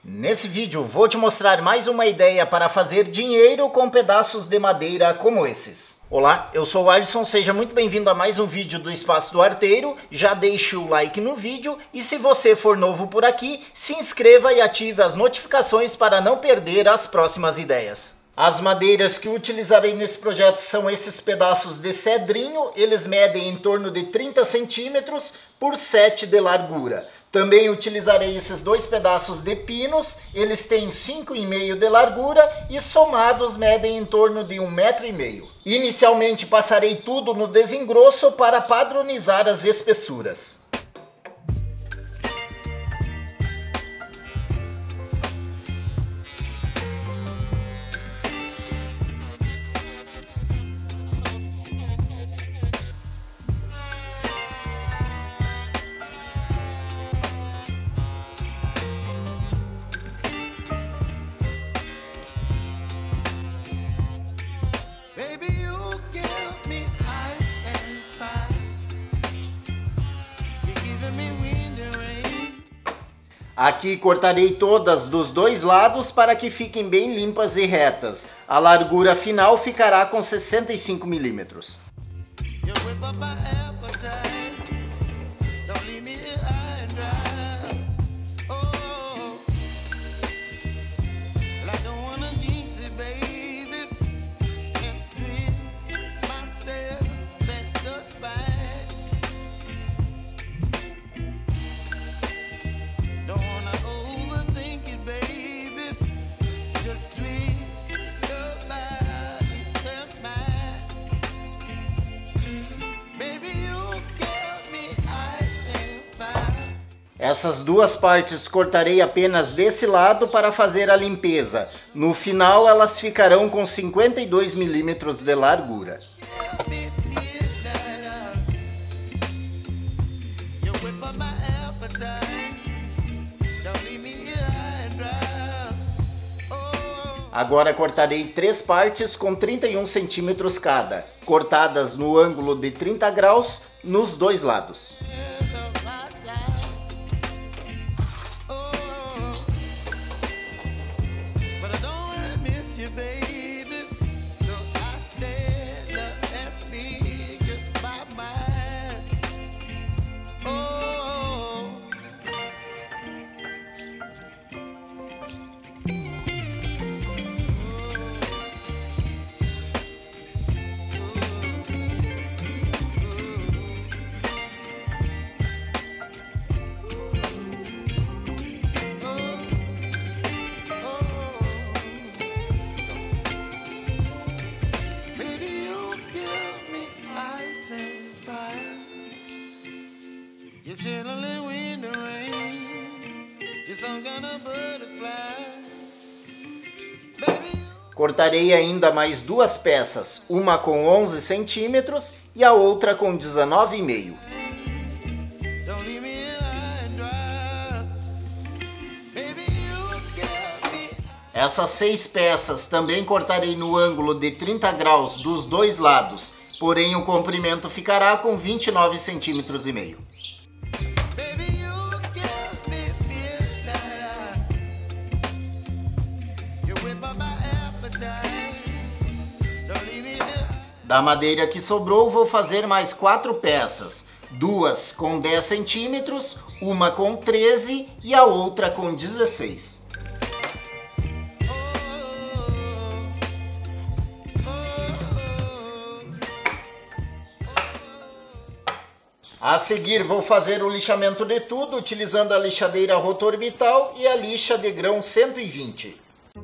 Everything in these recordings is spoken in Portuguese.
Nesse vídeo vou te mostrar mais uma ideia para fazer dinheiro com pedaços de madeira como esses. Olá, eu sou o Alisson, seja muito bem-vindo a mais um vídeo do Espaço do Arteiro. Já deixe o like no vídeo e se você for novo por aqui, se inscreva e ative as notificações para não perder as próximas ideias. As madeiras que utilizarei nesse projeto são esses pedaços de cedrinho, eles medem em torno de 30 centímetros por 7 de largura. Também utilizarei esses dois pedaços de pinos, eles têm 5,5 de largura e somados medem em torno de 1,5 m. Inicialmente passarei tudo no desengrosso para padronizar as espessuras. Aqui cortarei todas dos dois lados para que fiquem bem limpas e retas. A largura final ficará com 65 milímetros. Essas duas partes cortarei apenas desse lado para fazer a limpeza. No final elas ficarão com 52 milímetros de largura. Agora cortarei três partes com 31 centímetros cada, cortadas no ângulo de 30 graus nos dois lados. Cortarei ainda mais duas peças, uma com 11 centímetros e a outra com 19,5. Essas 6 peças também cortarei no ângulo de 30 graus dos dois lados, porém o comprimento ficará com 29,5 centímetros. Da madeira que sobrou, vou fazer mais 4 peças, duas com 10 centímetros, uma com 13 e a outra com 16. A seguir vou fazer o lixamento de tudo utilizando a lixadeira rotorbital e a lixa de grão 120.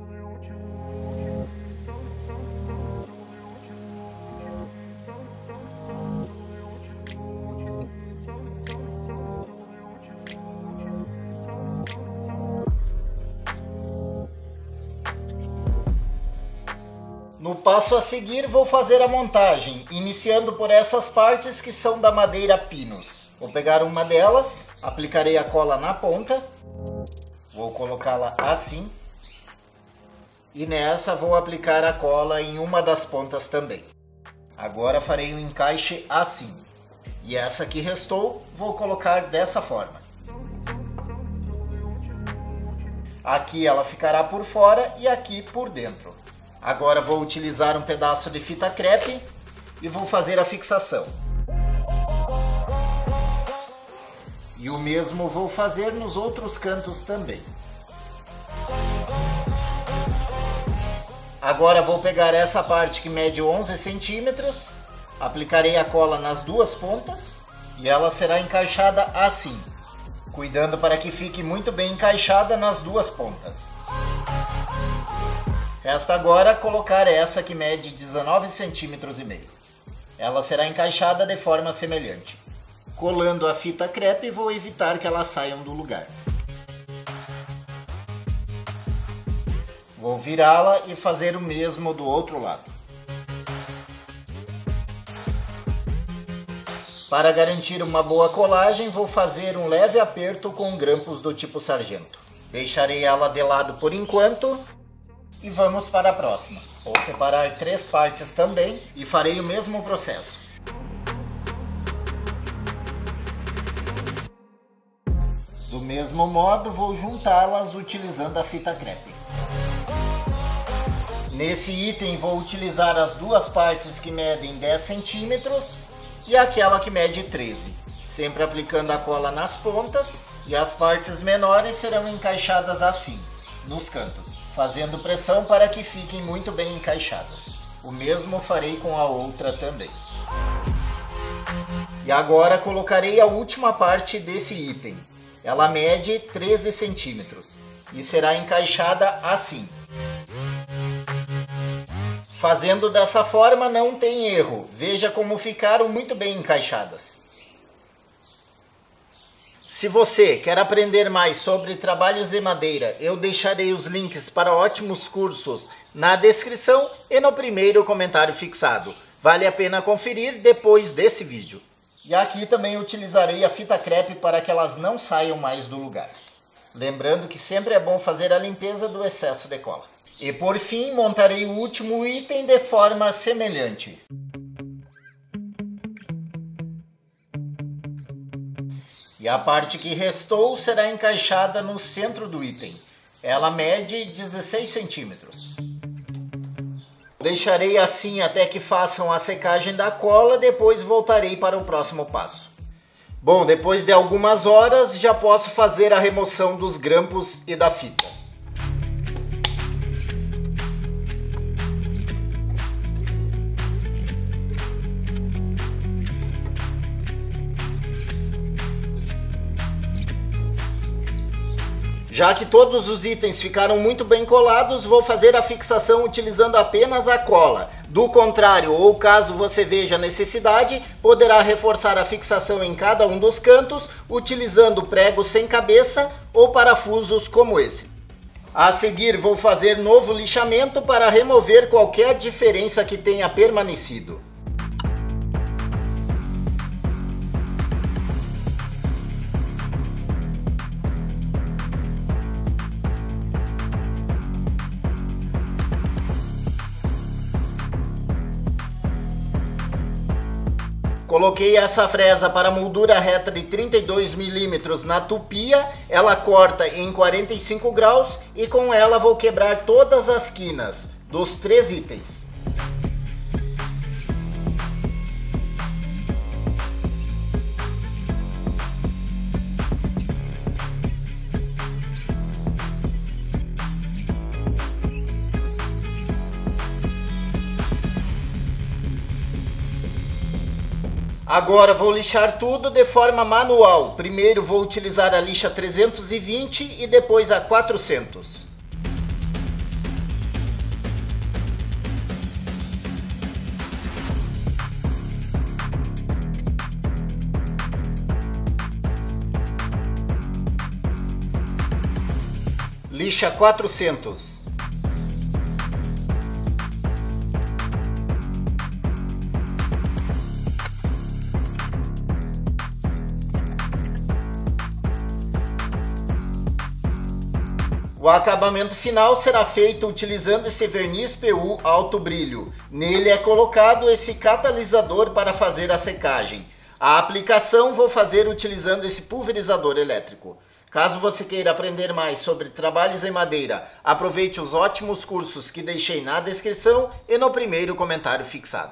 No passo a seguir vou fazer a montagem, iniciando por essas partes que são da madeira pinos. Vou pegar uma delas, aplicarei a cola na ponta, vou colocá-la assim, e nessa vou aplicar a cola em uma das pontas também. Agora farei um encaixe assim, e essa que restou vou colocar dessa forma. Aqui ela ficará por fora e aqui por dentro. Agora vou utilizar um pedaço de fita crepe e vou fazer a fixação. E o mesmo vou fazer nos outros cantos também. Agora vou pegar essa parte que mede 11 centímetros, aplicarei a cola nas duas pontas e ela será encaixada assim, cuidando para que fique muito bem encaixada nas duas pontas. Resta agora colocar essa que mede 19 centímetros e meio. Ela será encaixada de forma semelhante. Colando a fita crepe, vou evitar que elas saiam do lugar. Vou virá-la e fazer o mesmo do outro lado. Para garantir uma boa colagem, vou fazer um leve aperto com grampos do tipo sargento. Deixarei ela de lado por enquanto e vamos para a próxima. Vou separar 3 partes também e farei o mesmo processo. Do mesmo modo, vou juntá-las utilizando a fita crepe. Nesse item vou utilizar as duas partes que medem 10 centímetros e aquela que mede 13, sempre aplicando a cola nas pontas, e as partes menores serão encaixadas assim, nos cantos, fazendo pressão para que fiquem muito bem encaixadas. O mesmo farei com a outra também. E agora colocarei a última parte desse item. Ela mede 13 centímetros e será encaixada assim. Fazendo dessa forma não tem erro, veja como ficaram muito bem encaixadas. Se você quer aprender mais sobre trabalhos de madeira, eu deixarei os links para ótimos cursos na descrição e no primeiro comentário fixado. Vale a pena conferir depois desse vídeo. E aqui também utilizarei a fita crepe para que elas não saiam mais do lugar. Lembrando que sempre é bom fazer a limpeza do excesso de cola. E por fim, montarei o último item de forma semelhante. E a parte que restou será encaixada no centro do item. Ela mede 16 centímetros. Deixarei assim até que façam a secagem da cola, depois voltarei para o próximo passo. Bom, depois de algumas horas já posso fazer a remoção dos grampos e da fita. Já que todos os itens ficaram muito bem colados, vou fazer a fixação utilizando apenas a cola. Do contrário, ou caso você veja necessidade, poderá reforçar a fixação em cada um dos cantos, utilizando pregos sem cabeça ou parafusos como esse. A seguir, vou fazer novo lixamento para remover qualquer diferença que tenha permanecido. Coloquei essa fresa para moldura reta de 32 mm na tupia, ela corta em 45 graus e com ela vou quebrar todas as quinas dos 3 itens. Agora vou lixar tudo de forma manual. Primeiro vou utilizar a lixa 320 e depois a 400. Lixa 400. O acabamento final será feito utilizando esse verniz PU alto brilho. Nele é colocado esse catalisador para fazer a secagem. A aplicação vou fazer utilizando esse pulverizador elétrico. Caso você queira aprender mais sobre trabalhos em madeira, aproveite os ótimos cursos que deixei na descrição e no primeiro comentário fixado.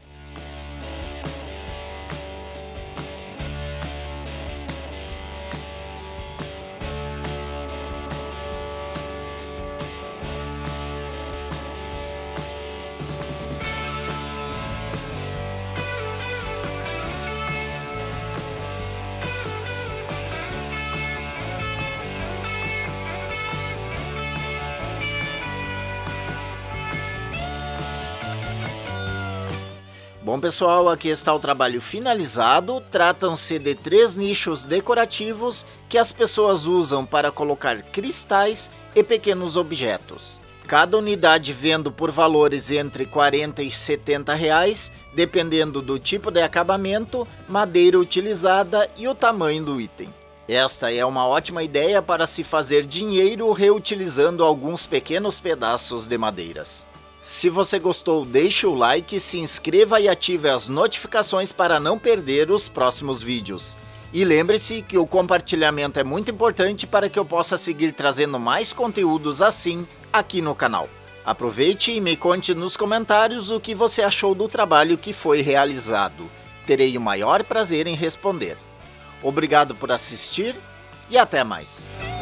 Bom pessoal, aqui está o trabalho finalizado. Tratam-se de 3 nichos decorativos que as pessoas usam para colocar cristais e pequenos objetos. Cada unidade vendo por valores entre 40 e 70 reais, dependendo do tipo de acabamento, madeira utilizada e o tamanho do item. Esta é uma ótima ideia para se fazer dinheiro reutilizando alguns pequenos pedaços de madeiras. Se você gostou, deixe o like, se inscreva e ative as notificações para não perder os próximos vídeos. E lembre-se que o compartilhamento é muito importante para que eu possa seguir trazendo mais conteúdos assim aqui no canal. Aproveite e me conte nos comentários o que você achou do trabalho que foi realizado. Terei o maior prazer em responder. Obrigado por assistir e até mais.